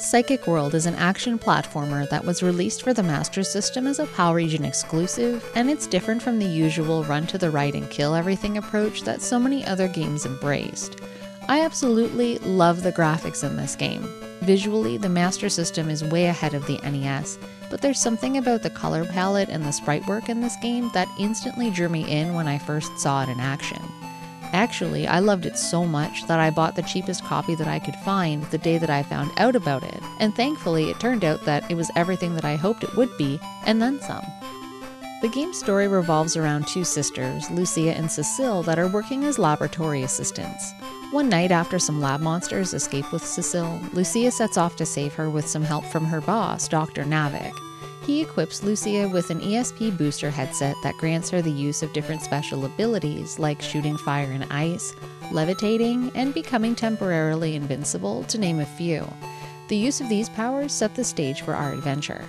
Psychic World is an action platformer that was released for the Master System as a PAL region exclusive, and it's different from the usual run to the right and kill everything approach that so many other games embraced. I absolutely love the graphics in this game. Visually, the Master System is way ahead of the NES, but there's something about the color palette and the sprite work in this game that instantly drew me in when I first saw it in action. Actually, I loved it so much that I bought the cheapest copy that I could find the day that I found out about it, and thankfully it turned out that it was everything that I hoped it would be, and then some. The game's story revolves around two sisters, Lucia and Cecile, that are working as laboratory assistants. One night after some lab monsters escape with Cecile, Lucia sets off to save her with some help from her boss, Dr. Navik. He equips Lucia with an ESP Booster headset that grants her the use of different special abilities like shooting fire and ice, levitating, and becoming temporarily invincible, to name a few. The use of these powers set the stage for our adventure.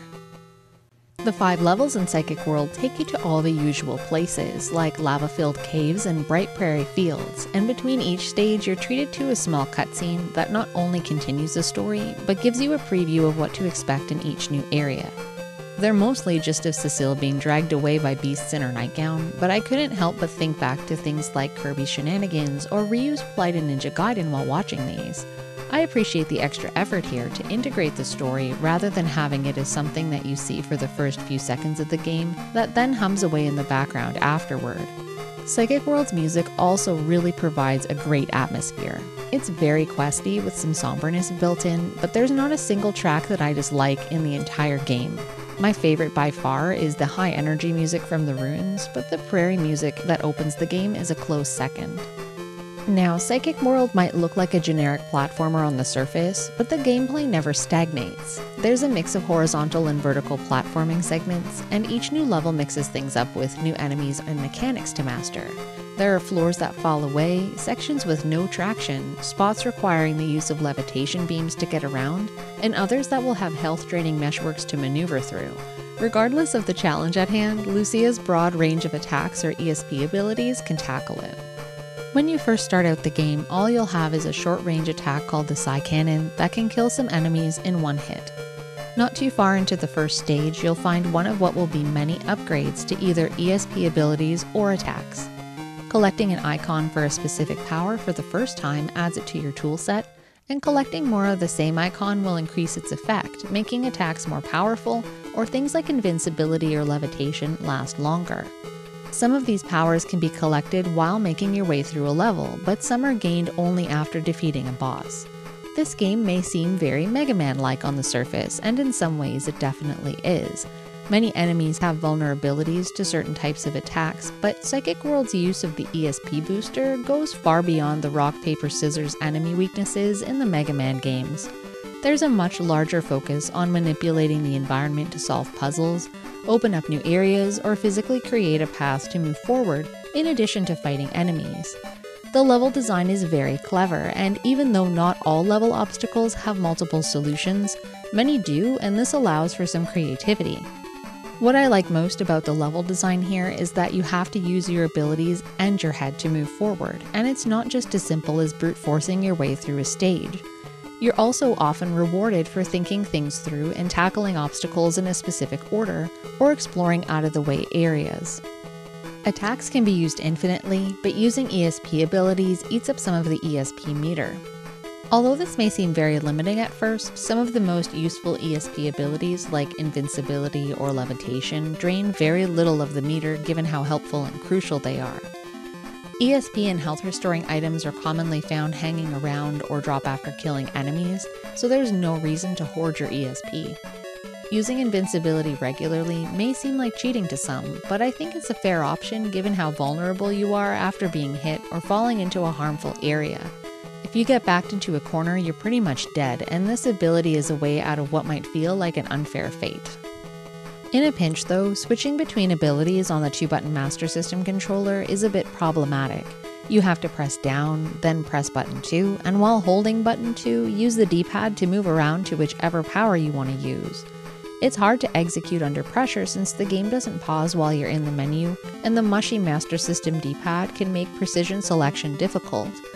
The 5 levels in Psychic World take you to all the usual places, like lava-filled caves and bright prairie fields, and between each stage you're treated to a small cutscene that not only continues the story, but gives you a preview of what to expect in each new area. They're mostly just of Cecile being dragged away by beasts in her nightgown, but I couldn't help but think back to things like Kirby's Shenanigans or Ryu's Flight and Ninja Gaiden while watching these. I appreciate the extra effort here to integrate the story rather than having it as something that you see for the first few seconds of the game that then hums away in the background afterward. Psychic World's music also really provides a great atmosphere. It's very questy with some somberness built in, but there's not a single track that I dislike in the entire game. My favorite by far is the high energy music from the ruins, but the prairie music that opens the game is a close second. Now, Psychic World might look like a generic platformer on the surface, but the gameplay never stagnates. There's a mix of horizontal and vertical platforming segments, and each new level mixes things up with new enemies and mechanics to master. There are floors that fall away, sections with no traction, spots requiring the use of levitation beams to get around, and others that will have health-draining meshworks to maneuver through. Regardless of the challenge at hand, Lucia's broad range of attacks or ESP abilities can tackle it. When you first start out the game, all you'll have is a short-range attack called the Psy Cannon that can kill some enemies in one hit. Not too far into the first stage, you'll find one of what will be many upgrades to either ESP abilities or attacks. Collecting an icon for a specific power for the first time adds it to your toolset, and collecting more of the same icon will increase its effect, making attacks more powerful, or things like invincibility or levitation last longer. Some of these powers can be collected while making your way through a level, but some are gained only after defeating a boss. This game may seem very Mega Man-like on the surface, and in some ways it definitely is. Many enemies have vulnerabilities to certain types of attacks, but Psychic World's use of the ESP Booster goes far beyond the rock, paper, scissors enemy weaknesses in the Mega Man games. There's a much larger focus on manipulating the environment to solve puzzles, open up new areas, or physically create a path to move forward, in addition to fighting enemies. The level design is very clever, and even though not all level obstacles have multiple solutions, many do, and this allows for some creativity. What I like most about the level design here is that you have to use your abilities and your head to move forward, and it's not just as simple as brute forcing your way through a stage. You're also often rewarded for thinking things through and tackling obstacles in a specific order, or exploring out-of-the-way areas. Attacks can be used infinitely, but using ESP abilities eats up some of the ESP meter. Although this may seem very limiting at first, some of the most useful ESP abilities like invincibility or levitation drain very little of the meter given how helpful and crucial they are. ESP and health restoring items are commonly found hanging around or drop after killing enemies, so there's no reason to hoard your ESP. Using invincibility regularly may seem like cheating to some, but I think it's a fair option given how vulnerable you are after being hit or falling into a harmful area. If you get backed into a corner, you're pretty much dead, and this ability is a way out of what might feel like an unfair fate. In a pinch though, switching between abilities on the 2-button Master System controller is a bit problematic. You have to press down, then press button 2, and while holding button 2, use the D-pad to move around to whichever power you want to use. It's hard to execute under pressure since the game doesn't pause while you're in the menu, and the mushy Master System D-pad can make precision selection difficult.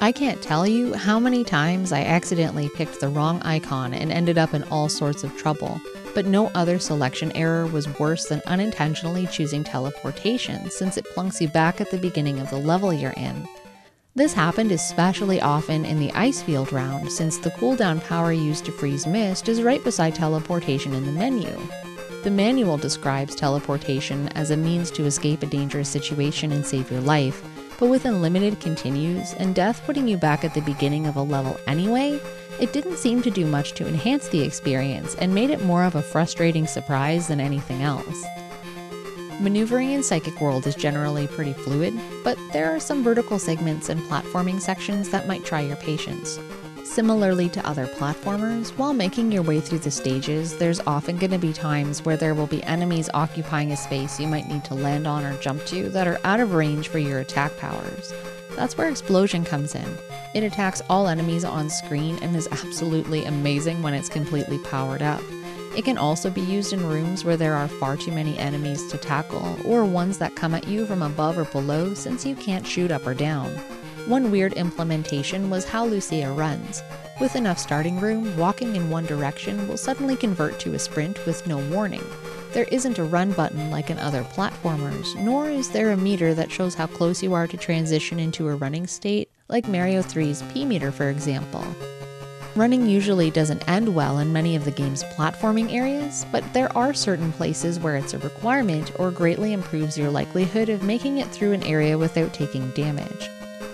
I can't tell you how many times I accidentally picked the wrong icon and ended up in all sorts of trouble, but no other selection error was worse than unintentionally choosing teleportation, since it plunks you back at the beginning of the level you're in. This happened especially often in the ice field round, since the cooldown power used to freeze mist is right beside teleportation in the menu. The manual describes teleportation as a means to escape a dangerous situation and save your life, but with unlimited continues and death putting you back at the beginning of a level anyway, it didn't seem to do much to enhance the experience and made it more of a frustrating surprise than anything else. Maneuvering in Psychic World is generally pretty fluid, but there are some vertical segments and platforming sections that might try your patience. Similarly to other platformers, while making your way through the stages, there's often going to be times where there will be enemies occupying a space you might need to land on or jump to that are out of range for your attack powers. That's where Explosion comes in. It attacks all enemies on screen and is absolutely amazing when it's completely powered up. It can also be used in rooms where there are far too many enemies to tackle, or ones that come at you from above or below since you can't shoot up or down. One weird implementation was how Lucia runs. With enough starting room, walking in one direction will suddenly convert to a sprint with no warning. There isn't a run button like in other platformers, nor is there a meter that shows how close you are to transition into a running state, like Mario 3's P-meter for example. Running usually doesn't end well in many of the game's platforming areas, but there are certain places where it's a requirement or greatly improves your likelihood of making it through an area without taking damage.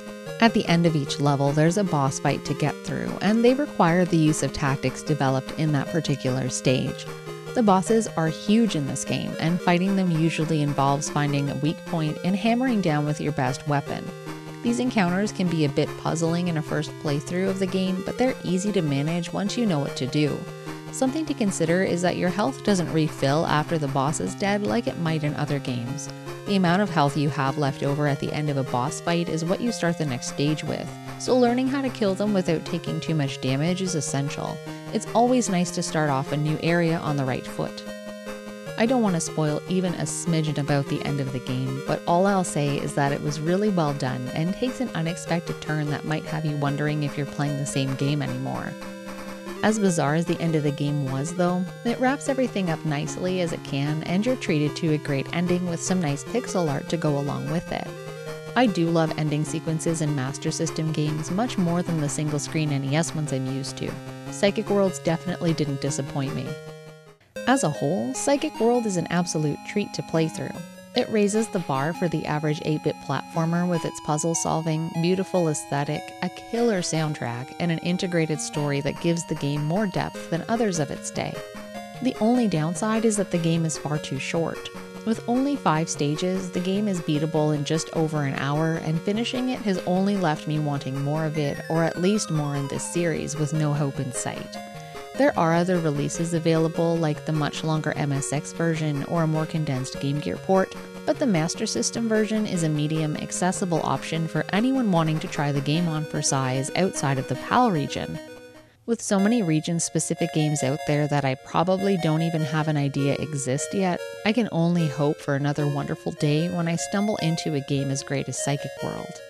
At the end of each level, there's a boss fight to get through, and they require the use of tactics developed in that particular stage. The bosses are huge in this game, and fighting them usually involves finding a weak point and hammering down with your best weapon. These encounters can be a bit puzzling in a first playthrough of the game, but they're easy to manage once you know what to do. Something to consider is that your health doesn't refill after the boss is dead like it might in other games. The amount of health you have left over at the end of a boss fight is what you start the next stage with, so learning how to kill them without taking too much damage is essential. It's always nice to start off a new area on the right foot. I don't want to spoil even a smidgen about the end of the game, but all I'll say is that it was really well done and takes an unexpected turn that might have you wondering if you're playing the same game anymore. As bizarre as the end of the game was though, it wraps everything up nicely as it can, and you're treated to a great ending with some nice pixel art to go along with it. I do love ending sequences in Master System games much more than the single screen NES ones I'm used to. Psychic Worlds definitely didn't disappoint me. As a whole, Psychic World is an absolute treat to play through. It raises the bar for the average 8-bit platformer with its puzzle-solving, beautiful aesthetic, a killer soundtrack, and an integrated story that gives the game more depth than others of its day. The only downside is that the game is far too short. With only 5 stages, the game is beatable in just over an hour, and finishing it has only left me wanting more of it, or at least more in this series, with no hope in sight. There are other releases available, like the much longer MSX version or a more condensed Game Gear port, but the Master System version is a medium, accessible option for anyone wanting to try the game on for size outside of the PAL region. With so many region-specific games out there that I probably don't even have an idea exist yet, I can only hope for another wonderful day when I stumble into a game as great as Psychic World.